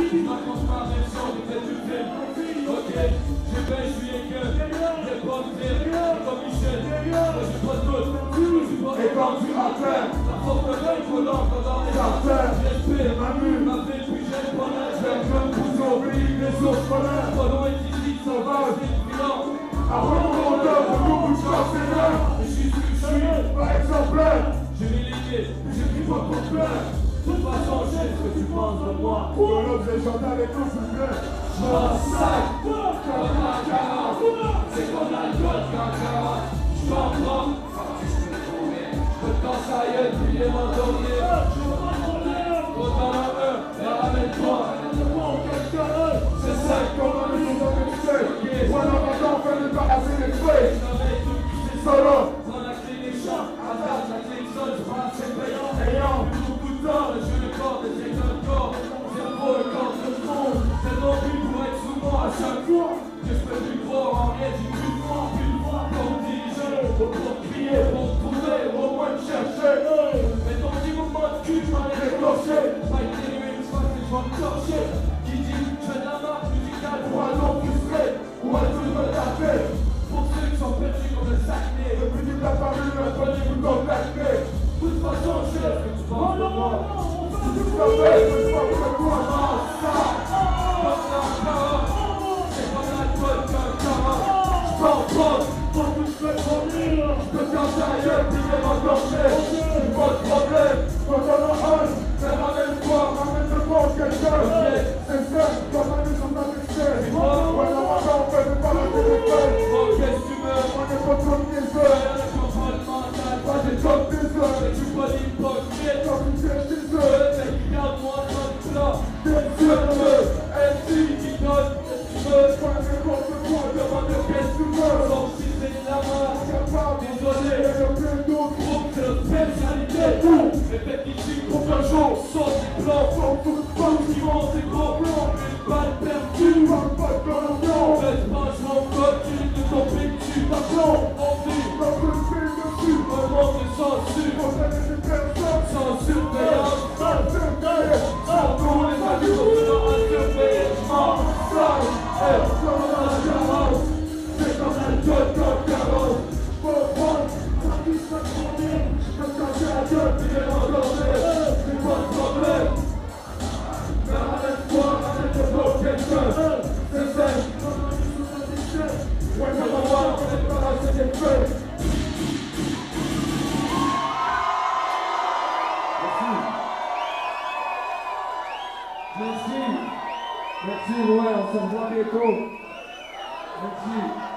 Je raconte ma version du fait du film. Ok, j'ai bien joué que des bonnes villes comme Michel. Moi j'ai pas de doute, je suis pas étendu à terre. La force de veille collante dans les artères. J'espère ma mue, ma vie, puis j'ai le bonheur. Je vais comme vous oublier les autres bonheurs. Pas loin d'ici, sauvage, brillant. Avant mon rondeur, de nouveau je passe les heures. Je suis ce que je suis, pas exemplaire. J'ai mes limites, j'écris pas pour plaire. De toute façon, je sais ce que tu penses de moi. Pour l'objet, j'entends avec tout, s'il vous plaît. Je m'en sac comme la carotte. C'est qu'on a le code quand carotte. Je t'en prends, je peux te trouver. Je peux te casser la gueule, puis les m'endormir. Autant en un, mais ramène-toi. C'est ça qu'on a mis dans le lycée. Voilà, maintenant, on fait le barrasser les feuilles. Solo. Prends la clé des champs, attache la clé du sol, je prends ses payants. Ayant beaucoup de temps, le jeu de corps, des états de corps. Cerveau, le corps de fond. C'est ton but pour être sous moi à chaque fois. Que je peux plus croire en rien, j'ai plus de foi comme diriger. Pour crier, pour trouver, au moins te chercher. Mais ton petit mouvement de cul, je m'en ai déclenché. Pas été élevé, je pense que je vais me torcher. Qui dit, je fais de la marque musicale pour un nom frustré. Ou un truc de la paix. Pour ceux qui sont perdus comme le Sacné. Le plus vite apparu, le premier bout dans le lacné. De toute façon, je sais ce que tu penses de moi. Si tu t'appelles, je sais pas pourquoi toi. Comme la carotte, c'est comme l'alcool qu'un carotte. Je t'en prends, pour que je fais grandir. Je peux casser la gueule, puis je vais m'endormir. J'ai pas de problème, Quand on a un, mais ramène-toi. ramène le bon quelqu'un. C'est ça, quand on est sur ta tristesse. Voilà, maintenant, on fait le barrasser les feuilles. Oh, qu'est-ce que tu veux? On est pas comme des Je heures. comprends le mental, Pas des comme des heures. mais tu suis pas l'hypocrite. Quand tu cherches des heures. Mais regarde-moi dans le plat. Des Je heures. veux, MC qui donne, tu veux. Pas n'importe quoi, demande Qu'est-ce que tu veux? Son si c'est de la merde. capable. Désolé. Il y a plein d'autres. Groupe de spécialité. Répétitif pour un jour. Sauf des plans. Sans tout le Pas qui montent des gros plans. Une balle perdue. parle pas de l'orion. Faites franchement coquille de ton pétu. On vit Dans le film dessus. un monde de censure. On connaît des personnes. Sans surveillance. Sans surveillance. Sans tous les adultes dans un surveillement. Sale. Comme la carotte. C'est comme l'alcool comme carotte. Faut prendre. Ça qui se tourne. Je peux casser la gueule puis les m'endormir. C'est pas de problème. Mais ramène-toi, ramène-toi quelqu'un. C'est simple. Ouais, C'est pour moi, on est pas assez des feux. Merci. Merci, ouais, on se revoit bientôt. Merci.